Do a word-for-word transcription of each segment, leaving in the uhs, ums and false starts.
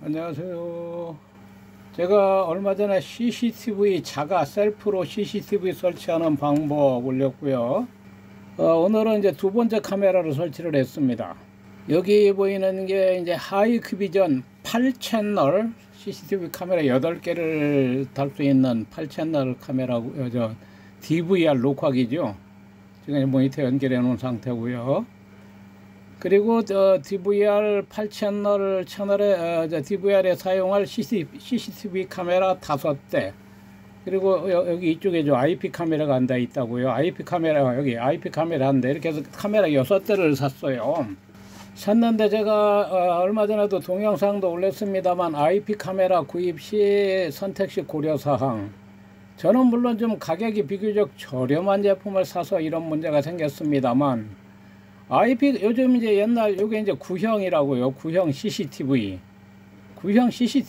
안녕하세요. 제가 얼마 전에 씨씨티비 자가 셀프로 씨씨티비 설치하는 방법 올렸고요. 어, 오늘은 이제 두 번째 카메라를 설치를 했습니다. 여기 보이는 게 이제 하이크비전 팔 채널 씨씨티비 카메라 여덟 개를 달 수 있는 팔 채널 카메라고요. 저 디브이알 녹화기죠. 지금 모니터 연결해 놓은 상태고요. 그리고 저 디브이알 팔 채널 채널에 어, 저 디브이알에 사용할 씨씨티비 카메라 다섯 대, 그리고 여기 이쪽에 저 아이피 카메라가 한 대 있다고요. 아이피 카메라, 여기 아이피 카메라 한 대, 이렇게 해서 카메라 여섯 대를 샀어요. 샀는데 제가 어, 얼마 전에도 동영상도 올렸습니다만, 아이피 카메라 구입 시 선택시 고려사항, 저는 물론 좀 가격이 비교적 저렴한 제품을 사서 이런 문제가 생겼습니다만, 아이피 요즘 이제 옛날 요게 이제 구형이라고요. 구형 씨씨티비. 구형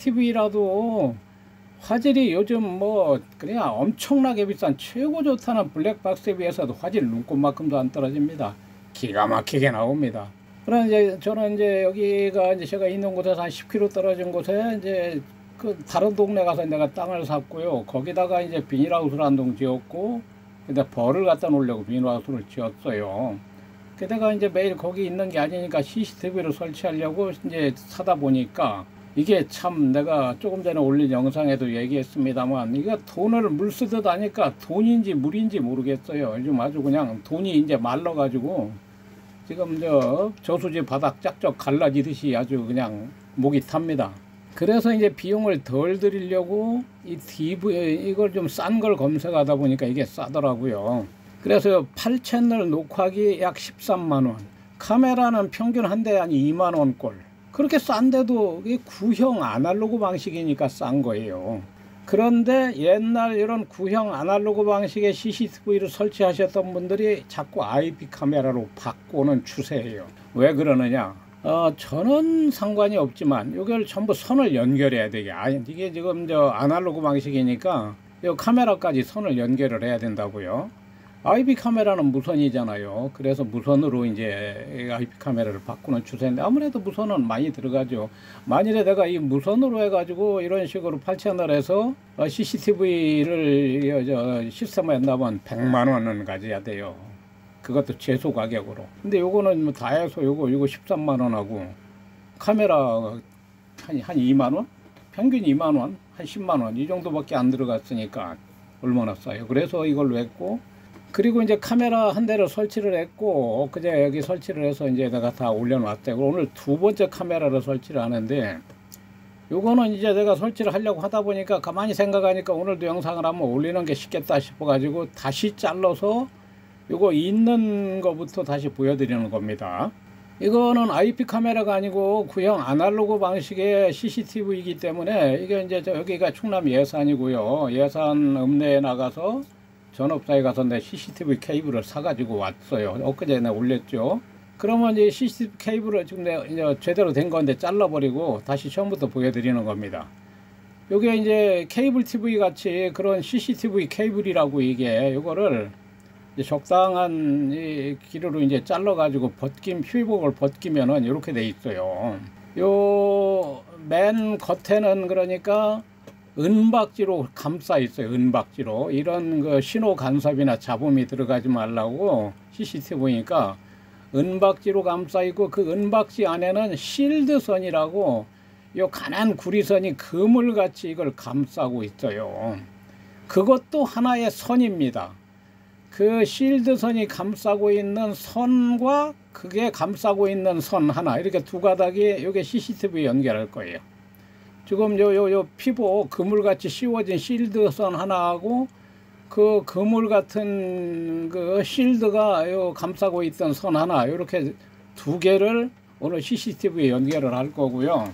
씨씨티비라도 화질이 요즘 뭐 그냥 엄청나게 비싼 최고 좋다는 블랙박스에 비해서도 화질 눈꼽만큼도 안 떨어집니다. 기가 막히게 나옵니다. 그러나 이제 저는 이제 여기가 이제 제가 있는 곳에서 한 십 킬로미터 떨어진 곳에 이제 그 다른 동네 가서 내가 땅을 샀고요. 거기다가 이제 비닐하우스를 한 동 지었고, 근데 벌을 갖다 놓으려고 비닐하우스를 지었어요. 게다가 이제 매일 거기 있는 게 아니니까 씨씨티비를 설치하려고 이제 사다 보니까, 이게 참 내가 조금 전에 올린 영상에도 얘기했습니다만, 이게 돈을 물 쓰듯 하니까 돈인지 물인지 모르겠어요. 요즘 아주 그냥 돈이 이제 말라가지고 지금 저 저수지 바닥 짝짝 갈라지듯이 아주 그냥 목이 탑니다. 그래서 이제 비용을 덜 들이려고 이 디브이 이걸 좀 싼 걸 검색하다 보니까 이게 싸더라고요. 그래서 팔 채널 녹화기 약 십삼만 원, 카메라는 평균 한 대에 한 이만 원꼴. 그렇게 싼데도 이게 구형 아날로그 방식이니까 싼 거예요. 그런데 옛날 이런 구형 아날로그 방식의 씨씨티비를 설치하셨던 분들이 자꾸 아이피 카메라로 바꾸는 추세예요. 왜 그러느냐? 어, 저는 상관이 없지만 이걸 전부 선을 연결해야 되게. 아, 이게 지금 저 아날로그 방식이니까 이 카메라까지 선을 연결을 해야 된다고요. 아이피 카메라는 무선이잖아요. 그래서 무선으로 이제 아이피 카메라를 바꾸는 추세인데, 아무래도 무선은 많이 들어가죠. 만일에 내가 이 무선으로 해가지고 이런 식으로 팔 채널에서 씨씨티비를 시스템에 한다면 백만 원은 가져야 돼요. 그것도 최소 가격으로. 근데 요거는 뭐 다 해서 요거 요거 십삼만 원하고 카메라 한, 한 이만 원? 평균 이만 원? 한 십만 원 이 정도밖에 안 들어갔으니까 얼마나 싸요. 그래서 이걸로 했고, 그리고 이제 카메라 한 대를 설치를 했고, 그제 여기 설치를 해서 이제 내가 다 올려놨대요. 오늘 두 번째 카메라를 설치를 하는데, 요거는 이제 내가 설치를 하려고 하다 보니까 가만히 생각하니까 오늘도 영상을 한번 올리는 게 쉽겠다 싶어가지고 다시 잘라서 요거 있는 거부터 다시 보여드리는 겁니다. 이거는 아이피 카메라가 아니고 구형 아날로그 방식의 씨씨티비이기 때문에, 이게 이제 저 여기가 충남 예산이고요. 예산 읍내에 나가서 전업사에 가서 내 씨씨티비 케이블을 사가지고 왔어요. 엊그제 내가 올렸죠. 그러면 이제 씨씨티비 케이블을 지금 내가 이제 제대로 된 건데 잘라버리고 다시 처음부터 보여드리는 겁니다. 요게 이제 케이블 티비 같이 그런 씨씨티비 케이블이라고, 이게 요거를 이제 적당한 이 길이로 이제 잘라가지고 벗김, 휴이복을 벗기면은 이렇게 돼 있어요. 요 맨 겉에는 그러니까 은박지로 감싸 있어요. 은박지로. 이런 그 신호 간섭이나 잡음이 들어가지 말라고 씨씨티비니까 은박지로 감싸 있고, 그 은박지 안에는 실드선이라고 요 가난 구리선이 그물같이 이걸 감싸고 있어요. 그것도 하나의 선입니다. 그 실드선이 감싸고 있는 선과 그게 감싸고 있는 선 하나, 이렇게 두 가닥이 요게 씨씨티비에 연결할 거예요. 지금 요, 요, 요 피복 그물같이 씌워진 실드선 하나하고 그 그물 같은 그 실드가 요 감싸고 있던 선 하나, 요렇게 두 개를 오늘 씨씨티비에 연결을 할 거고요.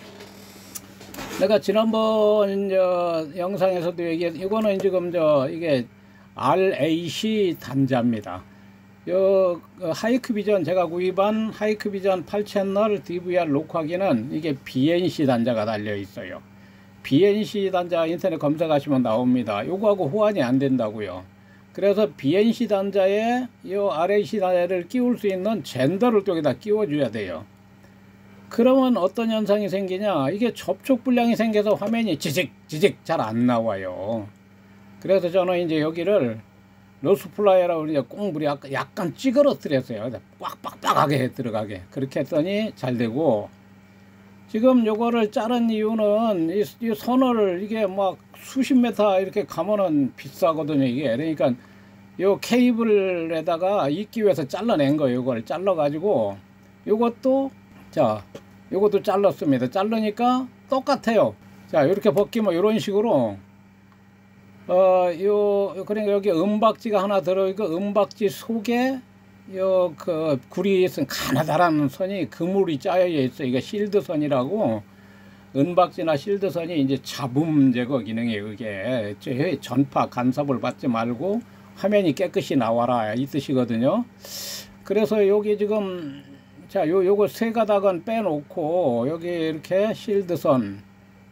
내가 지난번 저 영상에서도 얘기했, 이거는 지금 저 이게 알에이씨 단자입니다. 요 하이크비전, 제가 구입한 하이크비전 팔 채널 디브이알 녹화기는 이게 비엔씨 단자가 달려 있어요. 비엔씨 단자 인터넷 검색하시면 나옵니다. 요거하고 호환이 안 된다고요. 그래서 비엔씨 단자에 요 알에이씨 단자를 끼울 수 있는 젠더를 또 여기다 끼워 줘야 돼요. 그러면 어떤 현상이 생기냐, 이게 접촉 불량이 생겨서 화면이 지직 지직 잘 안 나와요. 그래서 저는 이제 여기를 로스플라이어라고 이제 꽁물이 약간 찌그러뜨렸어요. 꽉 빡빡하게 들어가게. 그렇게 했더니 잘 되고, 지금 요거를 자른 이유는 이, 이 선을 이게 막 수십 메타 이렇게 가면은 비싸거든요, 이게. 그러니까 요 케이블에다가 입기 위해서 잘라낸 거예요. 이걸 잘라가지고 요것도, 자, 요것도 잘랐습니다. 자르니까 똑같아요. 자, 이렇게 벗기면 이런 식으로, 어, 요, 그러니까 여기 은박지가 하나 들어있고, 은박지 속에 요, 그, 구리에 쓴 가느다란 선이 그물이 짜여 있어요. 이게 실드선이라고, 은박지나 실드선이 이제 잡음 제거 기능이에요. 이게 전파 간섭을 받지 말고 화면이 깨끗이 나와라, 이 뜻이거든요. 그래서 여기 지금, 자, 요, 요거 세 가닥은 빼놓고, 여기 이렇게 실드선,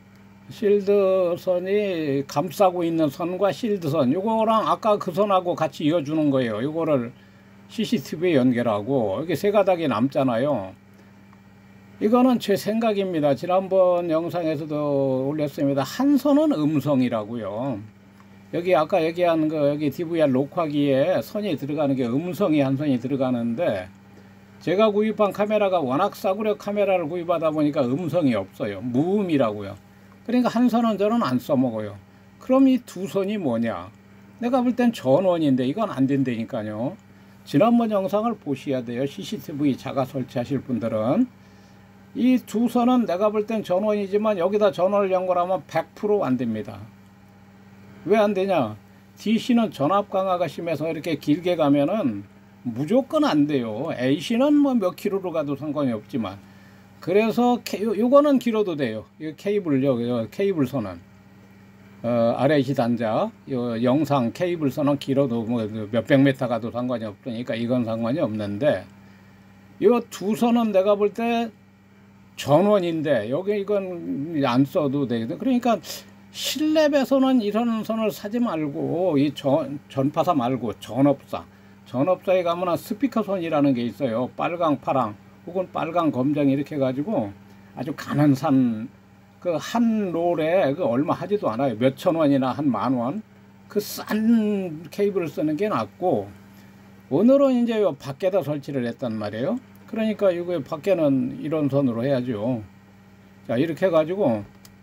실드선이 감싸고 있는 선과 실드선, 요거랑 아까 그 선하고 같이 이어주는 거예요. 요거를 씨씨티비에 연결하고, 여기 세 가닥이 남잖아요. 이거는 제 생각입니다. 지난번 영상에서도 올렸습니다. 한 선은 음성이라고요. 여기 아까 얘기한 거, 여기 디브이알 녹화기에 선이 들어가는 게 음성이 한 선이 들어가는데, 제가 구입한 카메라가 워낙 싸구려 카메라를 구입하다 보니까 음성이 없어요. 무음이라고요. 그러니까 한 선은 저는 안 써먹어요. 그럼 이 두 선이 뭐냐? 내가 볼 땐 전원인데 이건 안 된다니까요. 지난번 영상을 보셔야 돼요. 씨씨티비 자가 설치하실 분들은. 이 두 선은 내가 볼 땐 전원이지만 여기다 전원을 연결하면 백 퍼센트 안 됩니다. 왜 안 되냐? 디씨는 전압 강화가 심해서 이렇게 길게 가면은 무조건 안 돼요. 에이씨는 뭐 몇 킬로로 가도 상관이 없지만. 그래서 케, 요, 요거는 길어도 돼요. 이 케이블요, 케이블 선은. 어, 알에이치 단자, 요 영상 케이블 선은 길어도 뭐 몇백 메타 가도 상관이 없으니까 이건 상관이 없는데, 요 두 선은 내가 볼 때 전원인데, 여기 이건 안 써도 되거든. 그러니까 실랩에서는 이런 선을 사지 말고, 이 전, 전파사 말고 전업사. 전업사에 가면 스피커선이라는 게 있어요. 빨강, 파랑, 혹은 빨강, 검정 이렇게 해가지고 아주 가는 산, 그 한 롤에 그 얼마 하지도 않아요. 몇천 원이나 한 만 원. 그 싼 케이블을 쓰는 게 낫고, 오늘은 이제 요 밖에다 설치를 했단 말이에요. 그러니까 이거 밖에는 이런 선으로 해야죠. 자, 이렇게 해가지고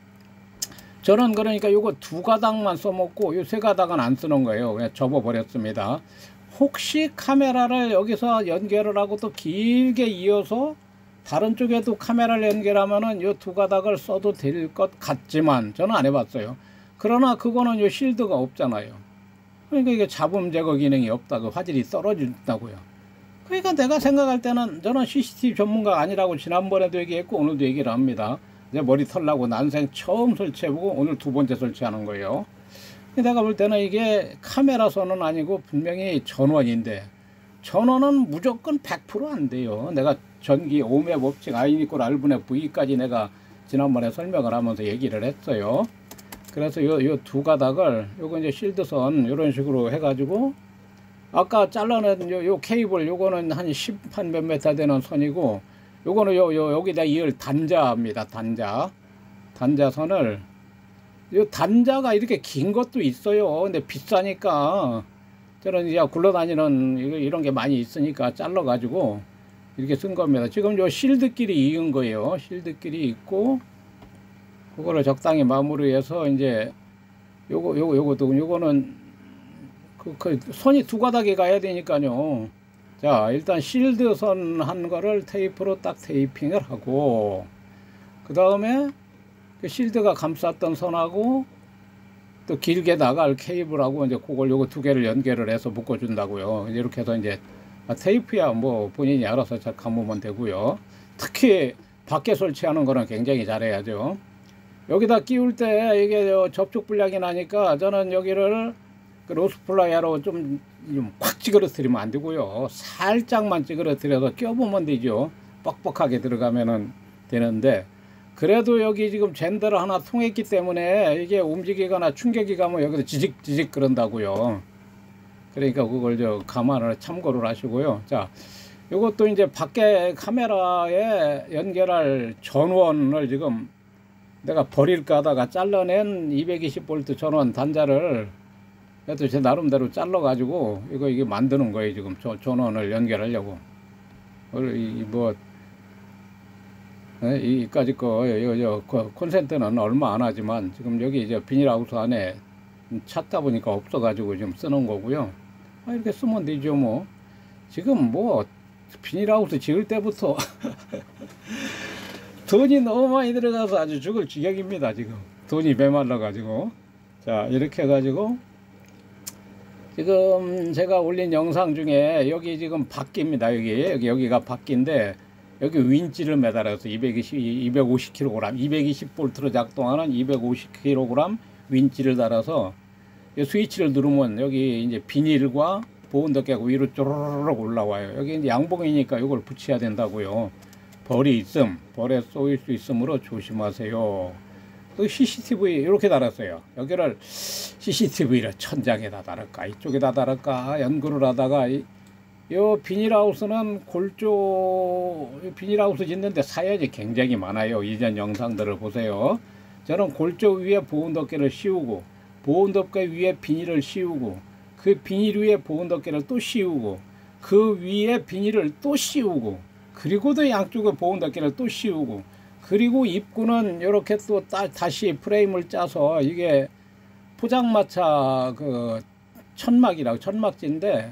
저는 그러니까 요거 두 가닥만 써먹고 요 세 가닥은 안 쓰는 거예요. 그냥 접어버렸습니다. 혹시 카메라를 여기서 연결을 하고 또 길게 이어서 다른 쪽에도 카메라를 연결하면은 요 두 가닥을 써도 될 것 같지만 저는 안 해봤어요. 그러나 그거는 요 실드가 없잖아요. 그러니까 이게 잡음 제거 기능이 없다고, 화질이 떨어진다고요. 그러니까 내가 생각할 때는, 저는 씨씨티비 전문가가 아니라고 지난번에도 얘기했고 오늘도 얘기를 합니다. 내 머리 털라고 난생 처음 설치해보고 오늘 두 번째 설치하는 거예요. 내가 볼 때는 이게 카메라 선은 아니고 분명히 전원인데, 전원은 무조건 백 퍼센트 안 돼요. 내가 전기 오음의 법칙 I 이퀄 R분의 V까지 내가 지난번에 설명을 하면서 얘기를 했어요. 그래서 요, 요 두 가닥을, 요거 이제 실드선 이런 식으로 해가지고, 아까 잘라낸 요, 요 케이블, 요거는 한 십, 한 몇 메타 되는 선이고, 요거는 요, 요, 여기다 이을 단자입니다. 단자. 단자선을, 요 단자가 이렇게 긴 것도 있어요. 근데 비싸니까 저는 이제 굴러다니는 이런 게 많이 있으니까 잘라가지고 이렇게 쓴 겁니다. 지금 요 실드끼리 이은 거예요. 실드끼리 있고, 그거를 적당히 마무리해서 이제 요거 요거 요것도 요거는 그, 그 선이 두 가닥이 가야 되니까요. 자, 일단 실드 선 한 거를 테이프로 딱 테이핑을 하고, 그 다음에 그 실드가 감쌌던 선하고 또 길게 나갈 케이블하고 이제 그걸 요거 두 개를 연결을 해서 묶어준다고요. 이렇게 해서 이제 테이프야 뭐 본인이 알아서 잘 감으면 되고요. 특히 밖에 설치하는 거는 굉장히 잘해야죠. 여기다 끼울 때 이게 접촉 불량이 나니까 저는 여기를 그 로스플라이어로 좀 확 찌그러뜨리면 안 되고요. 살짝만 찌그러뜨려서 껴보면 되죠. 뻑뻑하게 들어가면은 되는데, 그래도 여기 지금 젠더를 하나 통했기 때문에 이게 움직이거나 충격이 가면 여기서 지직지직 그런다고요. 그러니까 그걸 저 감안을 참고를 하시고요. 자, 이것도 이제 밖에 카메라에 연결할 전원을 지금 내가 버릴까 하다가 잘라낸 이백이십 볼트 전원 단자를 그래도 제 나름대로 잘라 가지고 이거 이게 만드는 거예요. 지금 저 전원을 연결하려고. 이뭐 이까지 거 이거 저 콘센트는 얼마 안 하지만 지금 여기 이제 비닐하우스 안에 찾다 보니까 없어 가지고 지금 쓰는 거고요. 아, 이렇게 쓰면 되죠 뭐. 지금 뭐 비닐하우스 지을 때부터 돈이 너무 많이 들어가서 아주 죽을 지경입니다. 지금 돈이 메말라 가지고. 자, 이렇게 해 가지고 지금 제가 올린 영상 중에 여기 지금 바퀴입니다. 여기 여기 여기가 바퀴인데 여기 윈치를 매달아서 이백이십, 이백오십 킬로그램, 이백이십 볼트로 작동하는 이백오십 킬로그램 윈치를 달아서 이 스위치를 누르면 여기 이제 비닐과 보온덮개가 위로 쪼르륵 올라와요. 여기 이제 양봉이니까 이걸 붙여야 된다고요. 벌이 있음, 벌에 쏘일 수 있으므로 조심하세요. 또 씨씨티비 이렇게 달았어요. 여기를 씨씨티비를 천장에다 달을까, 이쪽에다 달을까 연구를 하다가 이, 요 비닐하우스는 골조 비닐하우스 짓는데 사연이 굉장히 많아요. 이전 영상들을 보세요. 저는 골조 위에 보온덮개를 씌우고 보온덮개 위에 비닐을 씌우고 그 비닐 위에 보온덮개를 또 씌우고 그 위에 비닐을 또 씌우고 그리고도 양쪽에 보온덮개를 또 씌우고 그리고 입구는 이렇게 또 따, 다시 프레임을 짜서 이게 포장마차 그 천막이라고 천막지인데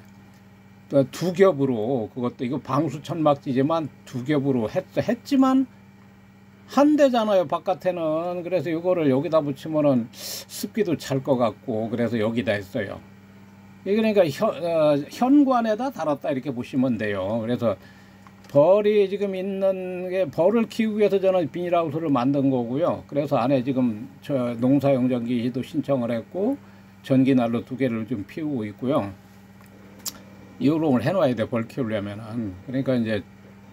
두 겹으로 그것도 이거 방수 천막지지만 두 겹으로 했, 했지만 한 대잖아요 바깥에는. 그래서 이거를 여기다 붙이면은 습기도 찰 것 같고 그래서 여기다 했어요. 이게 그러니까 현, 어, 현관에다 달았다 이렇게 보시면 돼요. 그래서 벌이 지금 있는 게 벌을 키우기 위해서 저는 비닐하우스를 만든 거고요. 그래서 안에 지금 저 농사용전기도 신청을 했고 전기난로 두 개를 좀 피우고 있고요. 이용을 해놔야 돼 벌 키우려면은. 그러니까 이제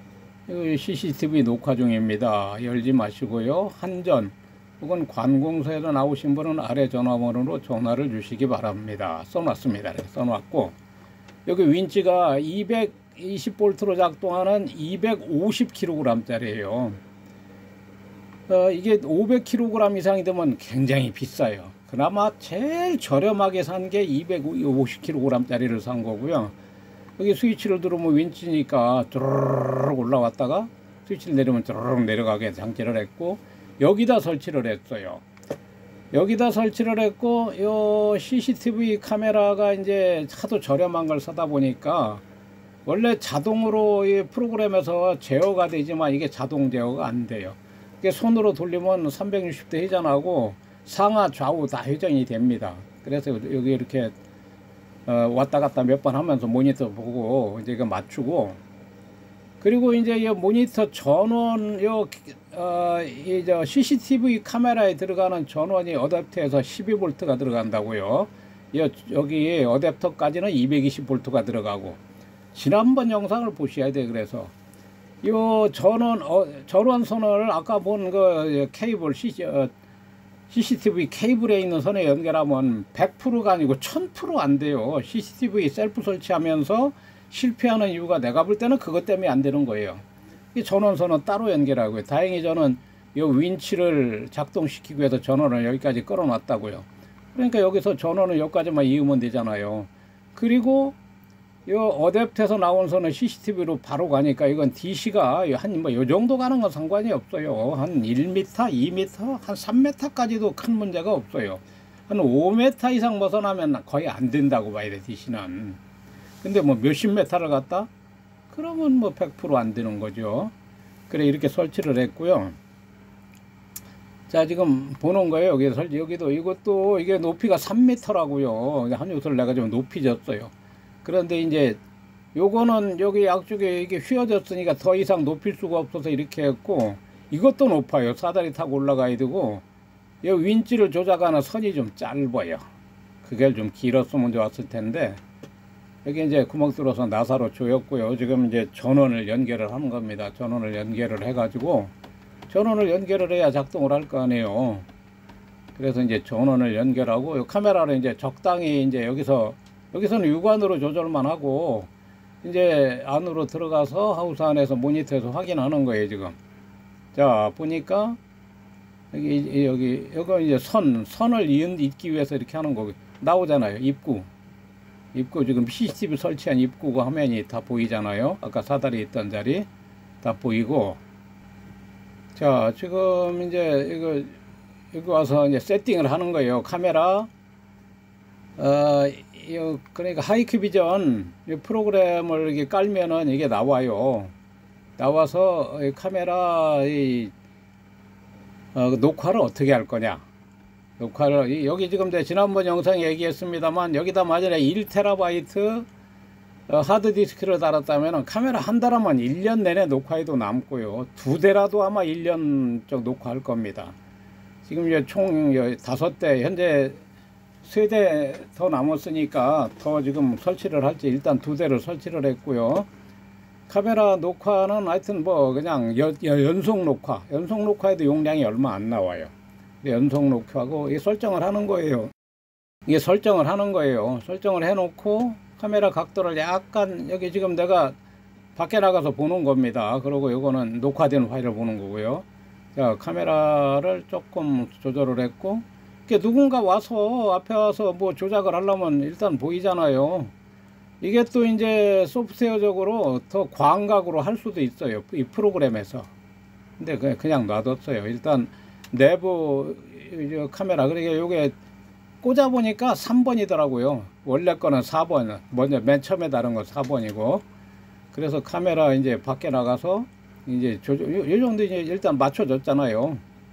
씨씨티비 녹화 중입니다. 열지 마시고요. 한전 혹은 관공서에서 나오신 분은 아래 전화번호로 전화를 주시기 바랍니다. 써놨습니다. 써놨고 여기 윈치가 이백이십 볼트로 작동하는 이백오십 킬로그램 짜리예요. 어, 이게 오백 킬로그램 이상이 되면 굉장히 비싸요. 그나마 제일 저렴하게 산 게 이백오십 킬로그램 짜리를 산 거고요. 여기 스위치를 누르면 윈치니까 쭈르륵 올라왔다가 스위치를 내리면 쭈르륵 내려가게 장치를 했고 여기다 설치를 했어요. 여기다 설치를 했고 요 씨씨티비 카메라가 이제 하도 저렴한 걸 사다 보니까 원래 자동으로 이 프로그램에서 제어가 되지만 이게 자동 제어가 안 돼요. 이게 손으로 돌리면 삼백육십 도 회전하고 상하 좌우 다 회전이 됩니다. 그래서 여기 이렇게 어 왔다 갔다 몇 번 하면서 모니터 보고 이제 이거 맞추고 그리고 이제 이 모니터 전원 요 어 이 저 씨씨티비 카메라에 들어가는 전원이 어댑터에서 십이 볼트가 들어간다고요. 여, 여기 어댑터까지는 이백이십 볼트가 들어가고 지난번 영상을 보셔야 돼. 그래서 요 전원 어, 전원 선을 아까 본 그 케이블 CC, 어, 씨씨티비 케이블에 있는 선에 연결하면 백 퍼센트가 아니고 천 퍼센트 안 돼요. 씨씨티비 셀프 설치하면서 실패하는 이유가 내가 볼 때는 그것 때문에 안 되는 거예요. 이 전원선은 따로 연결하고요. 다행히 저는 이 윈치를 작동시키기 위해서 전원을 여기까지 끌어놨다고요. 그러니까 여기서 전원을 여기까지만 이으면 되잖아요. 그리고 이 어댑터에서 나온 선은 씨씨티비로 바로 가니까 이건 디씨가 한 뭐 요 정도 가는 건 상관이 없어요. 한 일 미터, 이 미터, 한 삼 미터까지도 큰 문제가 없어요. 한 오 미터 이상 벗어나면 거의 안 된다고 봐야 돼, 디씨는. 근데 뭐 몇십 미터를 갔다? 그러면 뭐 백 퍼센트 안 되는 거죠. 그래 이렇게 설치를 했고요. 자 지금 보는 거예요. 여기 설치 여기도 이것도 이게 높이가 삼 미터라고요. 한 요소를 내가 좀 높이 줬어요. 그런데 이제 요거는 여기 양쪽에 이게 휘어졌으니까 더 이상 높일 수가 없어서 이렇게 했고 이것도 높아요. 사다리 타고 올라가야 되고 이 윈치를 조작하는 선이 좀 짧아요. 그게 좀 길었으면 좋았을 텐데 여기 이제 구멍 뚫어서 나사로 조였고요. 지금 이제 전원을 연결을 하는 겁니다. 전원을 연결을 해가지고 전원을 연결을 해야 작동을 할 거 아니에요. 그래서 이제 전원을 연결하고 이 카메라를 이제 적당히 이제 여기서 여기서는 육안으로 조절만 하고 이제 안으로 들어가서 하우스 안에서 모니터에서 확인하는 거예요, 지금. 자, 보니까 여기 여기 여기 이제 선 선을 잇기 위해서 이렇게 하는 거 나오잖아요. 입구. 입구 지금 씨씨티비 설치한 입구 화면이 다 보이잖아요. 아까 사다리 있던 자리 다 보이고. 자, 지금 이제 이거 여기 와서 이제 세팅을 하는 거예요. 카메라 어 이거 그러니까 하이큐비전 프로그램을 이렇게 깔면은 이게 나와요. 나와서 이 카메라 이 어, 녹화를 어떻게 할 거냐. 녹화를 여기 지금 내 지난번 영상에 얘기했습니다만 여기다 만약에 일 테라바이트 어, 하드디스크를 달았다면 카메라 한 달 하면 일 년 내내 녹화해도 남고요. 두 대라도 아마 일 년 쪽 녹화할 겁니다. 지금 이제 총 다섯 대, 현재 세 대 더 남았으니까 더 지금 설치를 할지 일단 두 대를 설치를 했고요. 카메라 녹화는 하여튼 뭐 그냥 여, 여, 연속 녹화, 연속 녹화에도 용량이 얼마 안 나와요. 연속 녹화하고 이게 설정을 하는 거예요. 이게 설정을 하는 거예요. 설정을 해놓고 카메라 각도를 약간 여기 지금 내가 밖에 나가서 보는 겁니다. 그리고 이거는 녹화된 파일을 보는 거고요. 자, 카메라를 조금 조절을 했고, 누군가 와서 앞에 와서 뭐 조작을 하려면 일단 보이잖아요. 이게 또 이제 소프트웨어적으로 더 광각으로 할 수도 있어요, 이 프로그램에서. 근데 그냥 놔뒀어요. 일단 내부 카메라, 그러니까 요게 꽂아 보니까 삼 번이더라고요. 원래 거는 사 번, 먼저 맨 처음에 다른 건 사 번이고. 그래서 카메라 이제 밖에 나가서 이제 조절, 요, 요 정도 이제 일단 맞춰졌잖아요.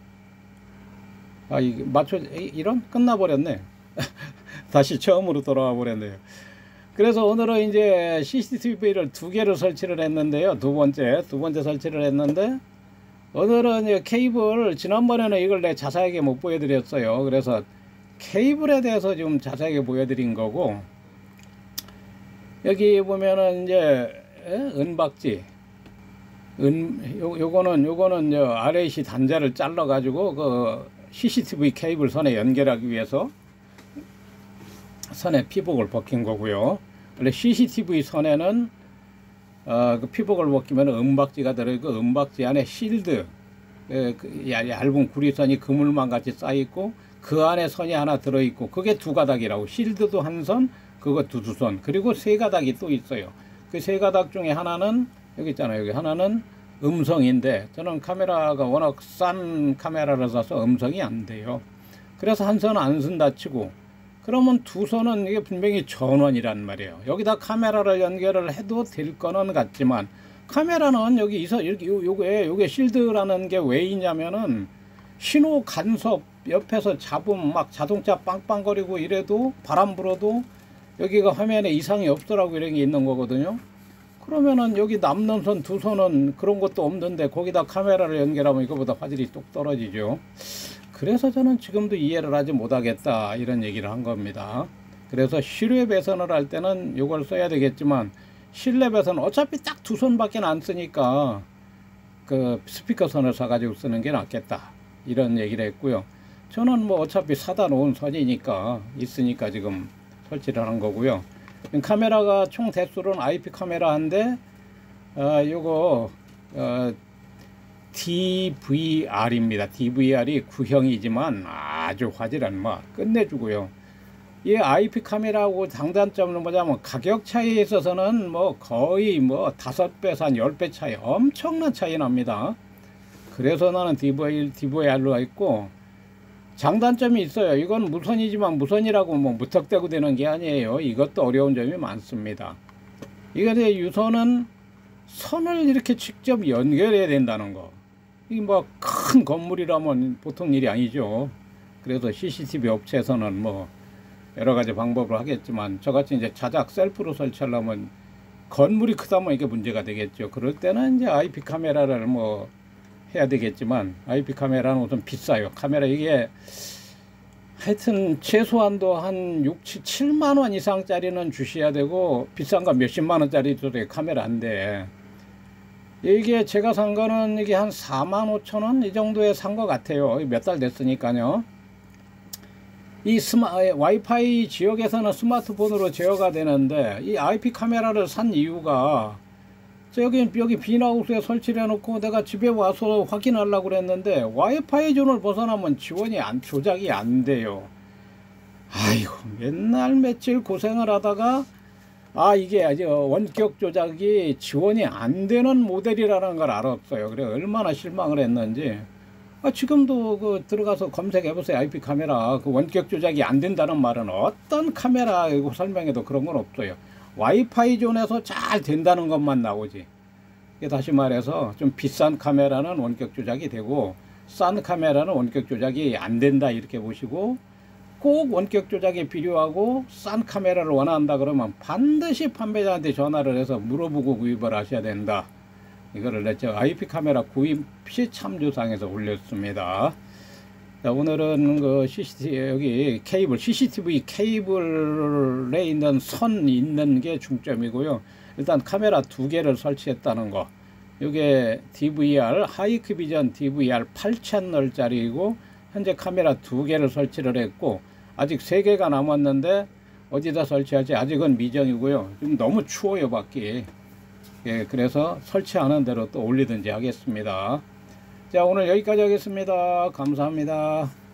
아, 이게 맞춰, 이런? 끝나버렸네. 다시 처음으로 돌아와 버렸네요. 그래서 오늘은 이제 씨씨티비를 두 개를 설치를 했는데요. 두 번째, 두 번째 설치를 했는데, 오늘은 이제 케이블, 지난번에는 이걸 내가 자세하게 못 보여드렸어요. 그래서 케이블에 대해서 좀 자세하게 보여드린 거고, 여기 보면은 이제 은박지, 은, 요, 요거는, 요거는 저 알에이씨 단자를 잘라가지고 그 씨씨티비 케이블 선에 연결하기 위해서 선에 피복을 벗긴 거고요. 원래 씨씨티비 선에는 어, 그 피복을 벗기면 은박지가 들어있고, 은박지 안에 실드, 에, 그 얇은 구리선이 그물망 같이 쌓여있고, 그 안에 선이 하나 들어있고, 그게 두 가닥이라고. 실드도 한 선, 그거 두 두 선, 그리고 세 가닥이 또 있어요. 그 세 가닥 중에 하나는 여기 있잖아요. 여기 하나는 음성인데, 저는 카메라가 워낙 싼 카메라를 사서 음성이 안 돼요. 그래서 한 선은 안 쓴다 치고, 그러면 두 선은 이게 분명히 전원이란 말이에요. 여기다 카메라를 연결을 해도 될 거는 같지만, 카메라는 여기 이서 이렇게 요, 요게 요게 실드라는 게 왜 있냐면은 신호 간섭 옆에서 잡으면 막 자동차 빵빵거리고 이래도 바람 불어도 여기가 화면에 이상이 없더라고 이런 게 있는 거거든요. 그러면은 여기 남는 선 두 선은 그런 것도 없는데 거기다 카메라를 연결하면 이거보다 화질이 뚝 떨어지죠. 그래서 저는 지금도 이해를 하지 못하겠다 이런 얘기를 한 겁니다. 그래서 실외 배선을 할 때는 이걸 써야 되겠지만, 실내 배선 어차피 딱 두 선밖에 안 쓰니까 그 스피커 선을 사가지고 쓰는 게 낫겠다 이런 얘기를 했고요. 저는 뭐 어차피 사다 놓은 선이니까 있으니까 지금 설치를 한 거고요. 카메라가 총 대수로는 아이피 카메라인데 어, 요거 어, 디브이알입니다. 디브이알이 구형이지만 아주 화질은 뭐 끝내주고요. 이 아이피 카메라하고 장단점은 뭐냐면 가격 차이에 있어서는 뭐 거의 뭐 다섯 배에서 한 열 배 차이, 엄청난 차이 납니다. 그래서 나는 디브이알, 디브이알로 했고, 장단점이 있어요. 이건 무선이지만 무선이라고 뭐 무턱대고 되는 게 아니에요. 이것도 어려운 점이 많습니다. 이게 유선은 선을 이렇게 직접 연결해야 된다는 거. 이게 뭐 큰 건물이라면 보통 일이 아니죠. 그래서 씨씨티비 업체에서는 뭐 여러 가지 방법을 하겠지만, 저같이 이제 자작 셀프로 설치하려면 건물이 크다면 이게 문제가 되겠죠. 그럴 때는 이제 아이피 카메라를 뭐 해야 되겠지만, 아이피 카메라는 우선 비싸요. 카메라 이게 하여튼 최소한도 한 육, 칠만 원 이상짜리는 주셔야 되고, 비싼 거 몇십만 원짜리 카메라인데, 이게 제가 산 거는 이게 한 사만 오천 원 이 정도에 산 것 같아요. 몇 달 됐으니까요. 이 스마, 와이파이 지역에서는 스마트폰으로 제어가 되는데 이 아이피 카메라를 산 이유가 여기 여기 빈하우스에 설치를 해놓고 내가 집에 와서 확인하려고 그랬는데 와이파이 존을 벗어나면 지원이 안 조작이 안 돼요. 아이고 맨날 며칠 고생을 하다가 아 이게 아주 원격 조작이 지원이 안 되는 모델이라는 걸 알았어요. 그래 얼마나 실망을 했는지. 아, 지금도 그 들어가서 검색해 보세요. 아이피 카메라 그 원격 조작이 안 된다는 말은 어떤 카메라 이거 설명해도 그런 건 없어요. 와이파이 존에서 잘 된다는 것만 나오지. 다시 말해서 좀 비싼 카메라는 원격 조작이 되고 싼 카메라는 원격 조작이 안 된다 이렇게 보시고, 꼭 원격 조작이 필요하고 싼 카메라를 원한다 그러면 반드시 판매자한테 전화를 해서 물어보고 구입을 하셔야 된다. 이거를 냈죠. 아이피 카메라 구입 시 참조상에서 올렸습니다. 자, 오늘은 그 씨씨티비 여기 케이블 씨씨티비 케이블에 있는 선 있는 게 중점이고요. 일단 카메라 두 개를 설치했다는 거. 이게 디브이알 하이크비전 디브이알 팔 채널짜리이고 현재 카메라 두 개를 설치를 했고 아직 세 개가 남았는데 어디다 설치할지 아직은 미정이고요. 지금 너무 추워요 밖이. 예, 그래서 설치하는 대로 또 올리든지 하겠습니다. 자, 오늘 여기까지 하겠습니다. 감사합니다.